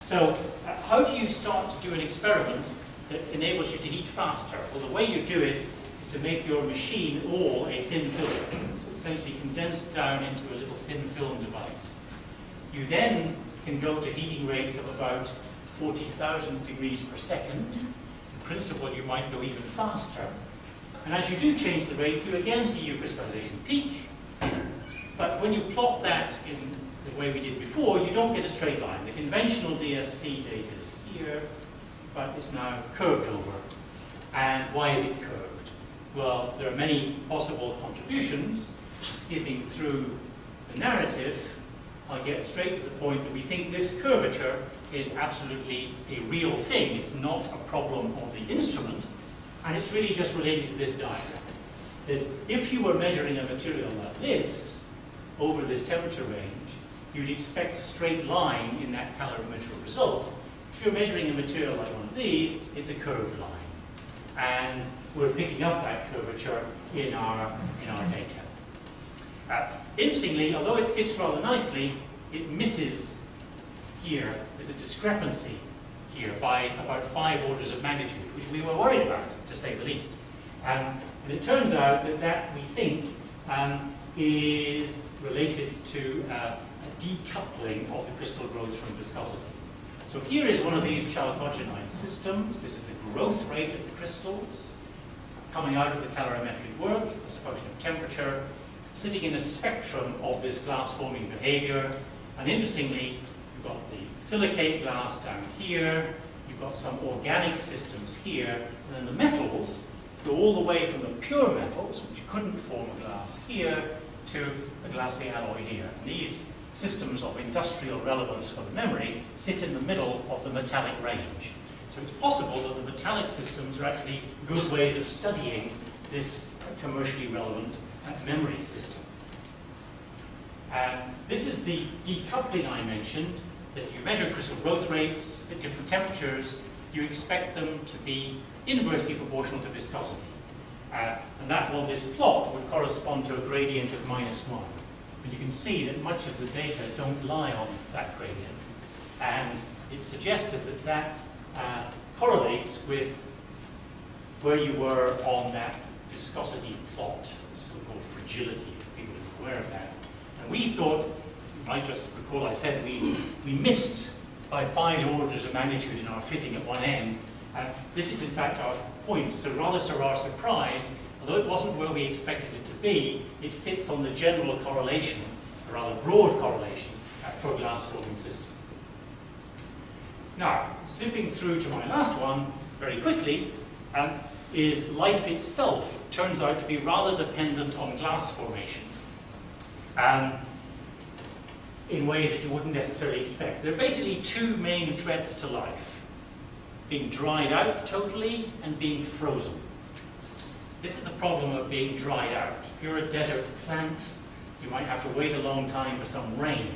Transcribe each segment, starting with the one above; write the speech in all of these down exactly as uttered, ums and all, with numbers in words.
So uh, how do you start to do an experiment that enables you to heat faster? Well, the way you do it is to make your machine all a thin film. It's essentially condensed down into a little thin film device. You then can go to heating rates of about forty thousand degrees per second. In principle, you might go even faster. And as you do change the rate, you again see your crystallization peak. But when you plot that in the way we did before, you don't get a straight line. The conventional D S C data is here, but it's now curved over. And why is it curved? Well, there are many possible contributions. Skipping through the narrative, I'll get straight to the point that we think this curvature is absolutely a real thing. It's not a problem of the instrument, and it's really just related to this diagram. That if you were measuring a material like this over this temperature range, you'd expect a straight line in that calorimetric result. If you're measuring a material like one of these, it's a curved line. And we're picking up that curvature in our, in our data. Uh, interestingly, although it fits rather nicely, it misses here. There's a discrepancy here by about five orders of magnitude, which we were worried about, to say the least. Um, and it turns out that that, we think, um, is related to uh, a decoupling of the crystal growth from viscosity. So here is one of these chalcogenide systems. This is the growth rate of the crystals coming out of the calorimetric work as a function of temperature, sitting in a spectrum of this glass forming behavior. And interestingly, you've got the silicate glass down here, you've got some organic systems here, and then the metals go all the way from the pure metals, which couldn't form a glass here, to a glassy alloy here. And these systems of industrial relevance for the memory sit in the middle of the metallic range. So it's possible that the metallic systems are actually good ways of studying this commercially relevant uh, memory system. And this is the decoupling I mentioned, that you measure crystal growth rates at different temperatures, you expect them to be inversely proportional to viscosity. Uh, and that on this plot would correspond to a gradient of minus one. But you can see that much of the data don't lie on that gradient. And it's suggested that that uh, correlates with where you were on that viscosity plot, so-called fragility, if people are aware of that. And we thought, you might just recall I said we, we missed by five orders of magnitude in our fitting at one end. Uh, this is in fact our point. So rather to our surprise, although it wasn't where we expected it to be, it fits on the general correlation, a rather broad correlation, uh, for glass forming systems. Now, zipping through to my last one very quickly, um, is life itself turns out to be rather dependent on glass formation um, in ways that you wouldn't necessarily expect. There are basically two main threats to life: being dried out totally and being frozen. This is the problem of being dried out. If you're a desert plant, you might have to wait a long time for some rain.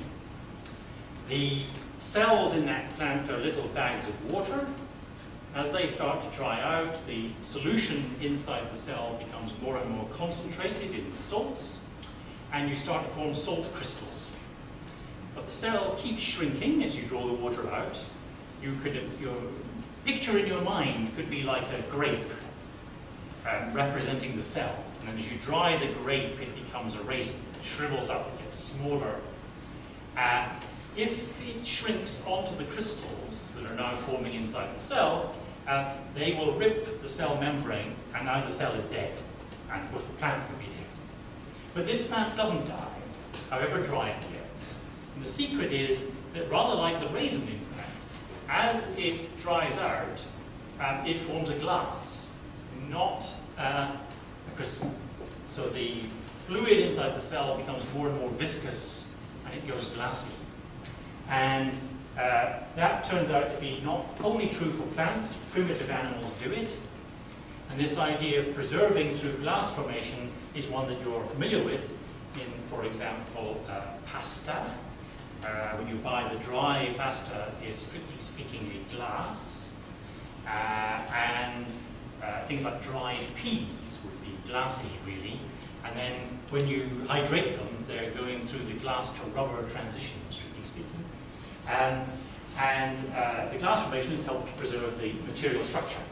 The cells in that plant are little bags of water. As they start to dry out, the solution inside the cell becomes more and more concentrated in salts, and you start to form salt crystals. But the cell keeps shrinking as you draw the water out. You could, your picture in your mind could be like a grape um, representing the cell. And then as you dry the grape, it becomes a raisin. It shrivels up, it gets smaller. Uh, if it shrinks onto the crystals that are now forming inside the cell, uh, they will rip the cell membrane, and now the cell is dead. And of course the plant could be dead. But this plant doesn't die, however dry it gets. And the secret is that rather like the raisin in fact, as it dries out, um, it forms a glass, not uh, a crystal. So the fluid inside the cell becomes more and more viscous, and it goes glassy. And uh, that turns out to be not only true for plants, primitive animals do it. And this idea of preserving through glass formation is one that you're familiar with in, for example, uh, pasta. Uh, when you buy the dry pasta, is strictly speaking glass. Uh, and uh, things like dried peas would be glassy, really. And then when you hydrate them, they're going through the glass to rubber transition, strictly speaking. Um, and uh, the glass formation has helped to preserve the material structure.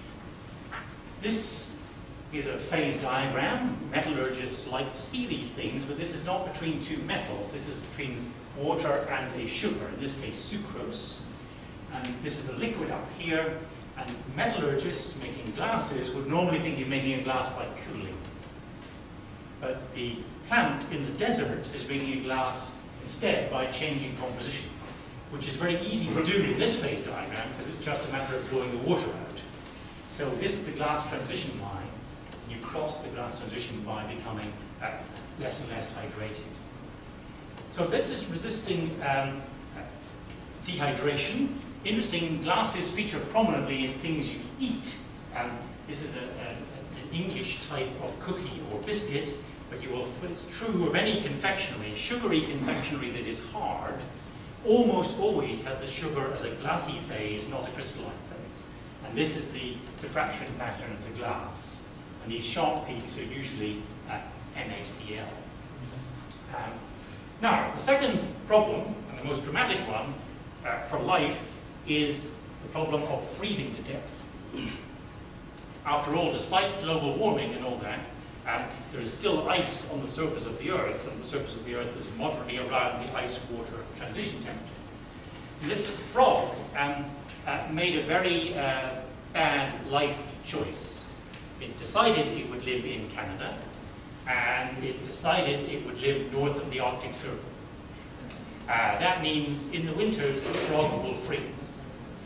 This is a phase diagram. Metallurgists like to see these things, but this is not between two metals. This is between water and a sugar, in this case sucrose. And this is the liquid up here, and metallurgists making glasses would normally think you're making a glass by cooling. But the plant in the desert is making a glass instead by changing composition, which is very easy to do in this phase diagram because it's just a matter of drawing the water out. So this is the glass transition line. You cross the glass transition by becoming uh, less and less hydrated. So this is resisting um, dehydration. Interesting, glasses feature prominently in things you eat. Um, this is a, a, an English type of cookie or biscuit, but you will, it's true of any confectionery. Sugary confectionery that is hard almost always has the sugar as a glassy phase, not a crystalline phase. And this is the diffraction pattern of the glass. And these sharp peaks are usually uh, NaCl. Um, now, the second problem, and the most dramatic one uh, for life, is the problem of freezing to death. After all, despite global warming and all that, um, there is still ice on the surface of the Earth, and the surface of the Earth is moderately around the ice-water transition temperature. And this frog um, uh, made a very uh, bad life choice. It decided it would live in Canada, and it decided it would live north of the Arctic Circle. Uh, that means in the winters the frog will freeze.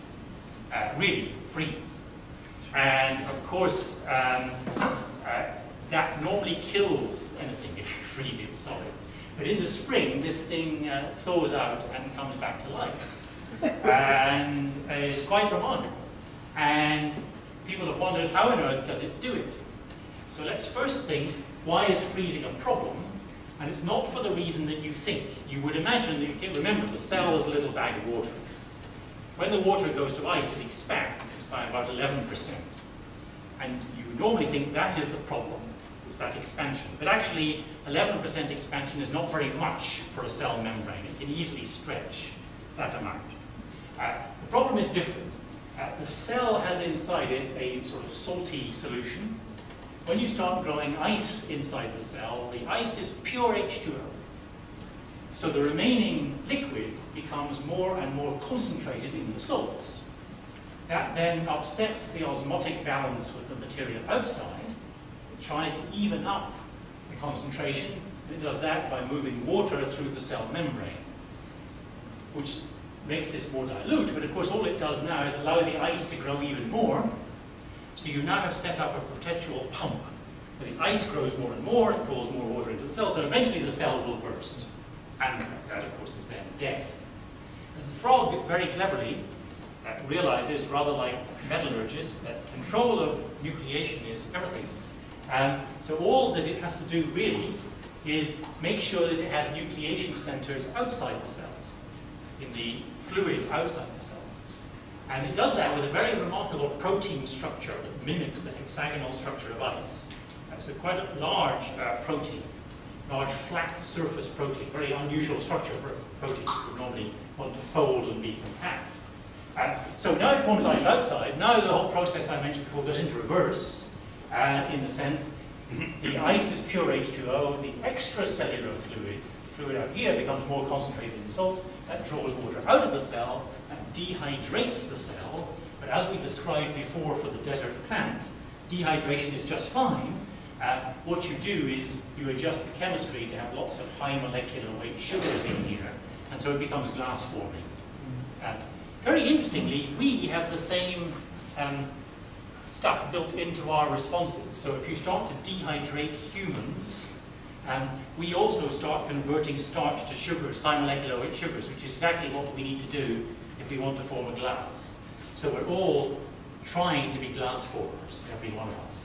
Uh, really, freeze. And of course, um, uh, that normally kills anything if you freeze it solid. But in the spring, this thing uh, thaws out and comes back to life. And uh, it's quite remarkable. And people have wondered, how on earth does it do it? So let's first think, why is freezing a problem? And it's not for the reason that you think. You would imagine that you can remember the cell is a little bag of water. When the water goes to ice, it expands by about eleven percent. And you normally think that is the problem, is that expansion. But actually, eleven percent expansion is not very much for a cell membrane. It can easily stretch that amount. Uh, the problem is different. Uh, the cell has inside it a sort of salty solution. When you start growing ice inside the cell, the ice is pure H two O. So the remaining liquid becomes more and more concentrated in the salts. That then upsets the osmotic balance with the material outside. It tries to even up the concentration, and it does that by moving water through the cell membrane, which makes this more dilute, but of course all it does now is allow the ice to grow even more. So you now have set up a perpetual pump. Where the ice grows more and more, it pulls more water into the cell, so eventually the cell will burst. And that, of course, is then death. And the frog, very cleverly, uh, realizes, rather like metallurgists, that control of nucleation is everything. Um, so all that it has to do, really, is make sure that it has nucleation centers outside the cells, in the fluid outside the cell. And it does that with a very remarkable protein structure that mimics the hexagonal structure of ice. Uh, so quite a large uh, protein, large flat surface protein, very unusual structure for proteins that would normally want to fold and be compact. Uh, so now it forms ice outside. Now the whole process I mentioned before goes into reverse, uh, in the sense the ice is pure H two O, the extracellular fluid, fluid out here becomes more concentrated in salts, that draws water out of the cell, and dehydrates the cell, but as we described before for the desert plant, dehydration is just fine. Uh, what you do is you adjust the chemistry to have lots of high molecular weight sugars in here, and so it becomes glass forming. Uh, very interestingly, we have the same um, stuff built into our responses. So if you start to dehydrate humans, um, we also start converting starch to sugars, high molecular weight sugars, which is exactly what we need to do if we want to form a glass. So we're all trying to be glass formers, every one of us.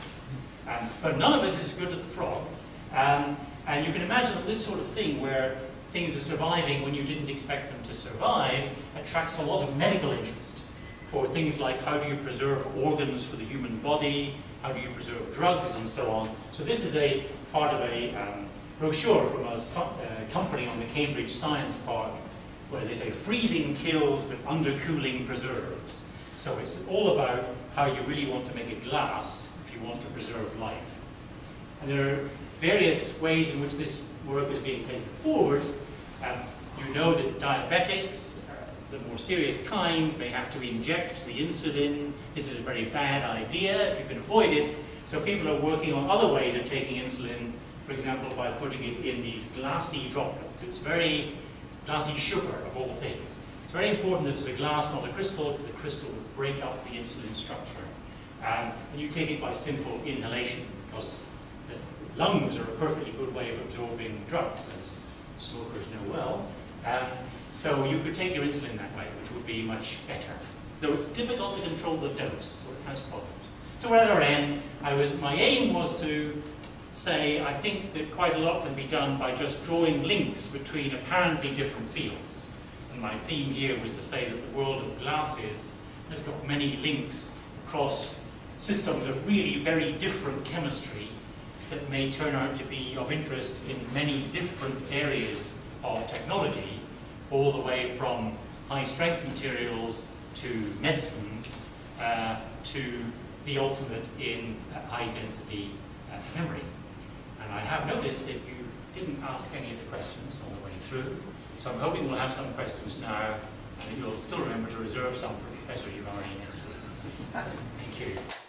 Um, but none of us is as good at the frog. Um, and you can imagine that this sort of thing, where things are surviving when you didn't expect them to survive, attracts a lot of medical interest for things like how do you preserve organs for the human body, how do you preserve drugs, and so on. So this is a part of a um, brochure from a uh, company on the Cambridge Science Park where they say freezing kills but undercooling preserves. So it's all about how you really want to make a glass if you want to preserve life. And there are various ways in which this work is being taken forward. Um, you know that diabetics, uh, the more serious kind, may have to inject the insulin. This is a very bad idea if you can avoid it. So people are working on other ways of taking insulin, for example, by putting it in these glassy droplets. It's very glassy sugar, of all things. It's very important that it's a glass, not a crystal, because the crystal would break up the insulin structure. Um, and you take it by simple inhalation, because the lungs are a perfectly good way of absorbing drugs, as smokers know well. Um, so you could take your insulin that way, which would be much better. Though it's difficult to control the dose, so it has problems. So at our end, I was, my aim was to say, I think that quite a lot can be done by just drawing links between apparently different fields. And my theme here was to say that the world of glasses has got many links across systems of really very different chemistry that may turn out to be of interest in many different areas of technology, all the way from high-strength materials to medicines uh, to the ultimate in uh, high-density uh, memory. And I have noticed that you didn't ask any of the questions on the way through, so I'm hoping we'll have some questions now, and that you'll still remember to reserve some for Professor Uvani next week. Thank you.